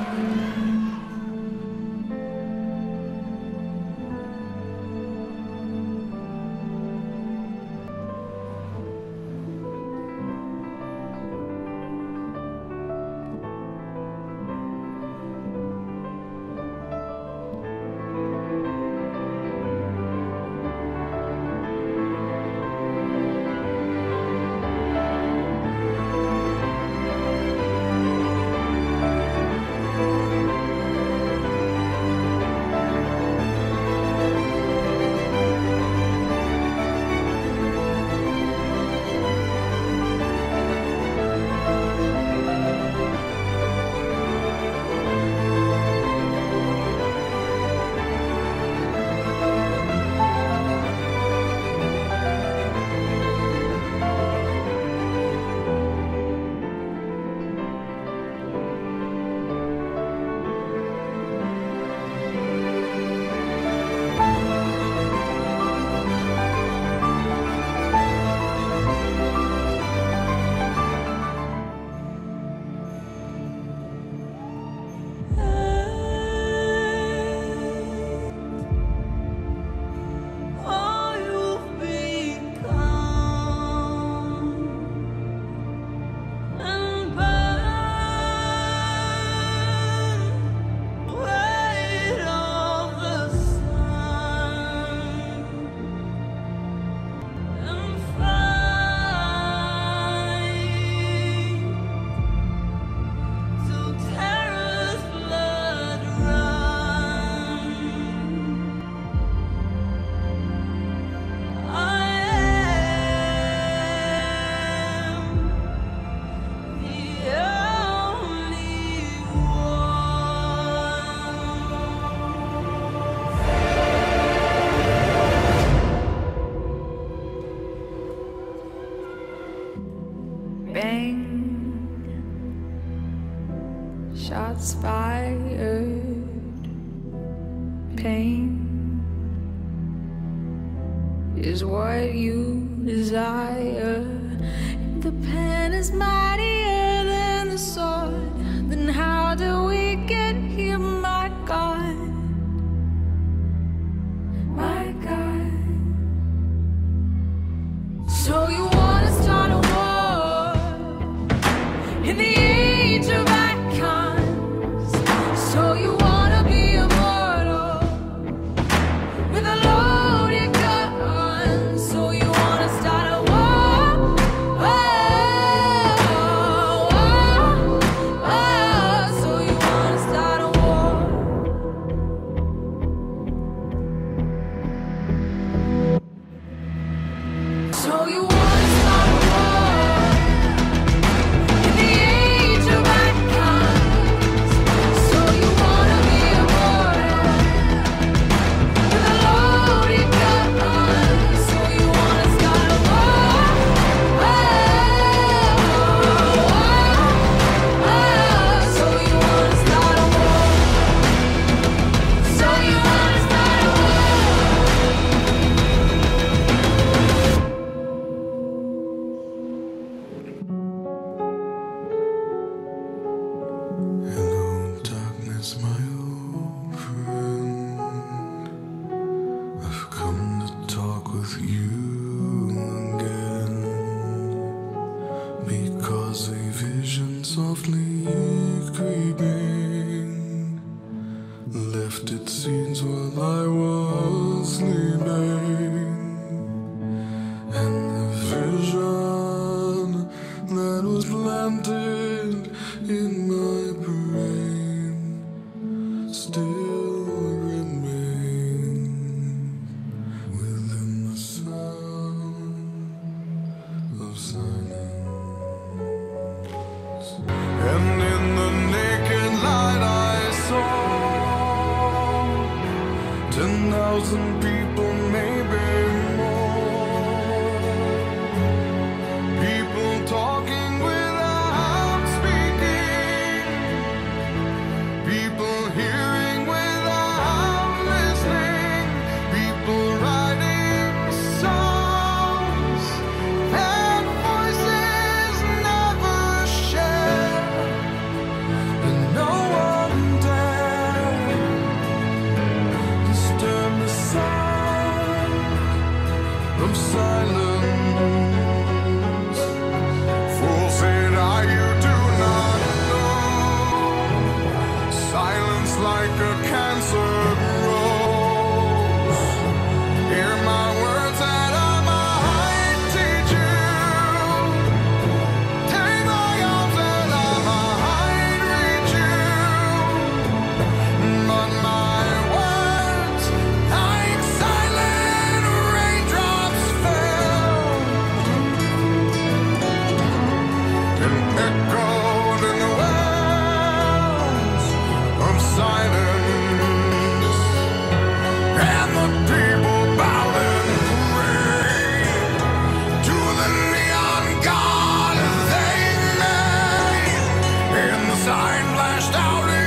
Shots fired, pain is what you desire. If the pen is mightier than the sword, then how do we get here, my God? My God. So you wanna start a war in the age of icons? So you wanna be immortal with a loaded gun? So you wanna start a war? So you wanna start a war? So you wanna start a war in the age of icons? So you wanna be immortal with a loaded gun? So you wanna start a war? So you wanna start a war? So you wanna start a war? Hello, darkness, my old friend. I've come to talk with you again, because a vision softly creeping left its scenes while I was sleeping, and the vision that was planted in my brain still remains within the sound of silence. And in the naked light I saw 10,000 people, maybe more. People talking without speaking, people hearing without listening, people writing songs that voices never share, and no one And the sign flashed out